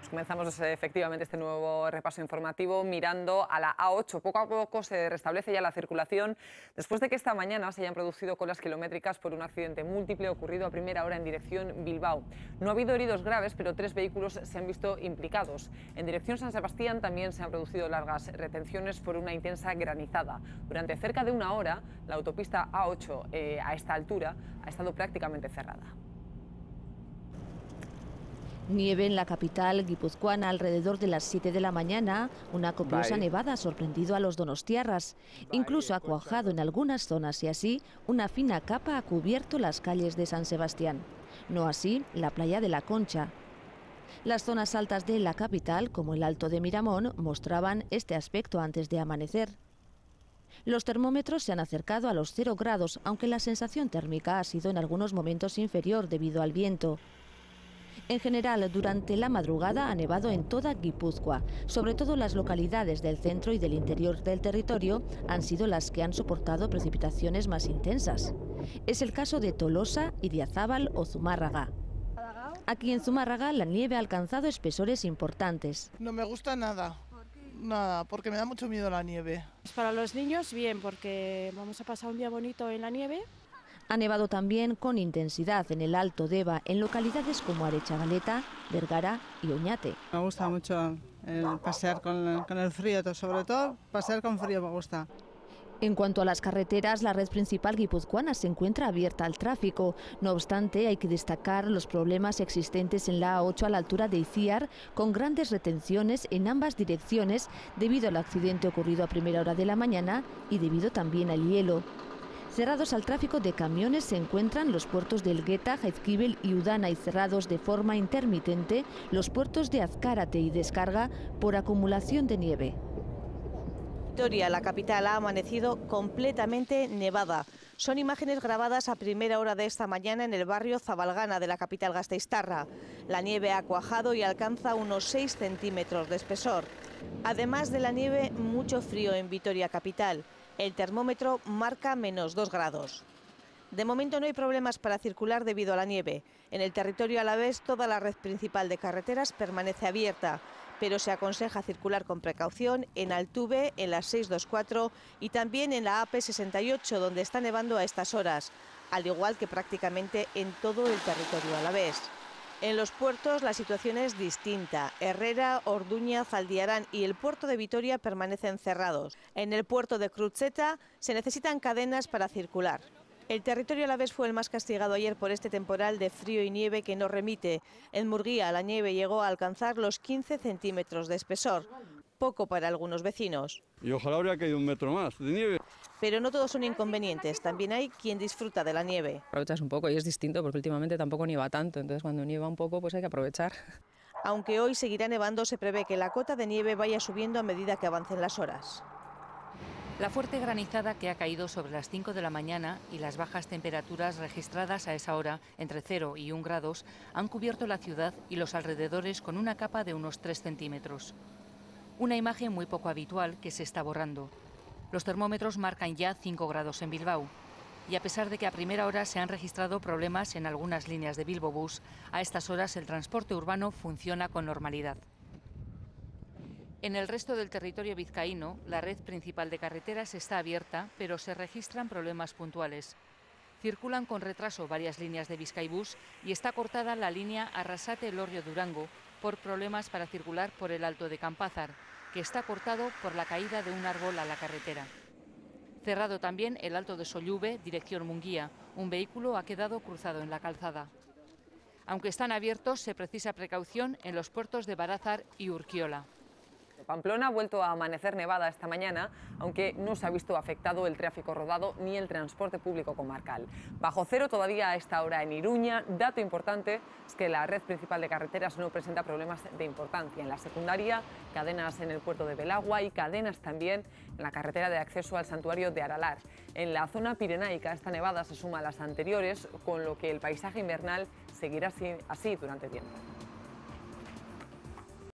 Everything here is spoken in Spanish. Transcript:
Comenzamos efectivamente este nuevo repaso informativo mirando a la A8. Poco a poco se restablece ya la circulación después de que esta mañana se hayan producido colas kilométricas por un accidente múltiple ocurrido a primera hora en dirección Bilbao. No ha habido heridos graves, pero 3 vehículos se han visto implicados. En dirección San Sebastián también se han producido largas retenciones por una intensa granizada. Durante cerca de una hora, la autopista A8 a esta altura ha estado prácticamente cerrada. Nieve en la capital guipuzcoana alrededor de las 7 de la mañana. Una copiosa nevada ha sorprendido a los donostiarras. Incluso ha cuajado en algunas zonas y así una fina capa ha cubierto las calles de San Sebastián. No así la playa de la Concha. Las zonas altas de la capital, como el Alto de Miramón, mostraban este aspecto antes de amanecer. Los termómetros se han acercado a los 0 grados, aunque la sensación térmica ha sido en algunos momentos inferior debido al viento. En general, durante la madrugada ha nevado en toda Guipúzcoa. Sobre todo las localidades del centro y del interior del territorio han sido las que han soportado precipitaciones más intensas. Es el caso de Tolosa, Idiazábal o Zumárraga. Aquí en Zumárraga la nieve ha alcanzado espesores importantes. No me gusta nada. Nada, porque me da mucho miedo la nieve. Para los niños bien, porque vamos a pasar un día bonito en la nieve. Ha nevado también con intensidad en el Alto Deva, en localidades como Arechavaleta, Vergara y Oñate. Me gusta mucho pasear con el frío, sobre todo pasear con frío me gusta. En cuanto a las carreteras, la red principal guipuzcoana se encuentra abierta al tráfico. No obstante, hay que destacar los problemas existentes en la A8 a la altura de Iciar, con grandes retenciones en ambas direcciones debido al accidente ocurrido a primera hora de la mañana y debido también al hielo. Cerrados al tráfico de camiones se encuentran los puertos de Elgueta, Jaizkibel y Udana y cerrados de forma intermitente los puertos de Azcárate y Descarga por acumulación de nieve. Vitoria, la capital, ha amanecido completamente nevada. Son imágenes grabadas a primera hora de esta mañana en el barrio Zabalgana de la capital gasteiztarra. La nieve ha cuajado y alcanza unos 6 centímetros de espesor. Además de la nieve, mucho frío en Vitoria capital. El termómetro marca -2 grados. De momento no hay problemas para circular debido a la nieve. En el territorio alavés toda la red principal de carreteras permanece abierta, pero se aconseja circular con precaución en Altuve, en la 624 y también en la AP68, donde está nevando a estas horas, al igual que prácticamente en todo el territorio alavés. En los puertos la situación es distinta. Herrera, Orduña, Zaldiarán y el puerto de Vitoria permanecen cerrados. En el puerto de Cruzeta se necesitan cadenas para circular. El territorio alavés fue el más castigado ayer por este temporal de frío y nieve que no remite. En Murguía la nieve llegó a alcanzar los 15 centímetros de espesor, poco para algunos vecinos. Y ojalá habría caído 1 metro más de nieve. Pero no todos son inconvenientes, también hay quien disfruta de la nieve. Aprovechas un poco y es distinto porque últimamente tampoco nieva tanto, entonces cuando nieva un poco pues hay que aprovechar. Aunque hoy seguirá nevando, se prevé que la cota de nieve vaya subiendo a medida que avancen las horas. La fuerte granizada que ha caído sobre las 5 de la mañana y las bajas temperaturas registradas a esa hora, entre 0 y 1 grados, han cubierto la ciudad y los alrededores con una capa de unos 3 centímetros. Una imagen muy poco habitual que se está borrando. Los termómetros marcan ya 5 grados en Bilbao. Y a pesar de que a primera hora se han registrado problemas en algunas líneas de Bilbobús, a estas horas el transporte urbano funciona con normalidad. En el resto del territorio vizcaíno, la red principal de carreteras está abierta, pero se registran problemas puntuales. Circulan con retraso varias líneas de Bizkaibus y está cortada la línea Arrasate-Elorrio-Durango por problemas para circular por el Alto de Campázar, que está cortado por la caída de un árbol a la carretera. Cerrado también el Alto de Sollube, dirección Munguía. Un vehículo ha quedado cruzado en la calzada. Aunque están abiertos, se precisa precaución en los puertos de Barázar y Urkiola. Pamplona ha vuelto a amanecer nevada esta mañana, aunque no se ha visto afectado el tráfico rodado ni el transporte público comarcal. Bajo cero todavía a esta hora en Iruña. Dato importante es que la red principal de carreteras no presenta problemas de importancia. En la secundaria, cadenas en el puerto de Belagua y cadenas también en la carretera de acceso al santuario de Aralar. En la zona pirenaica esta nevada se suma a las anteriores, con lo que el paisaje invernal seguirá así durante tiempo.